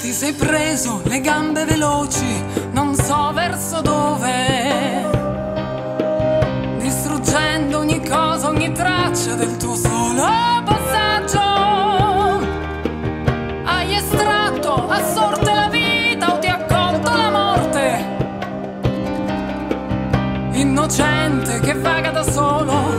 Ti sei preso le gambe veloci, non so verso dove, distruggendo ogni cosa, ogni traccia del tuo solo passaggio. Hai estratto a sorte la vita o ti ha accolto la morte, innocente che vaga da solo